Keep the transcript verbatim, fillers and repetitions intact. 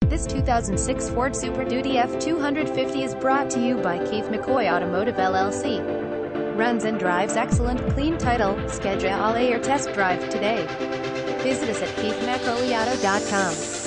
This two thousand six Ford Super Duty F two fifty is brought to you by Keith McCoy Automotive L L C. Runs and drives excellent, clean title. Schedule your test drive today. Visit us at keith mccoy auto dot com.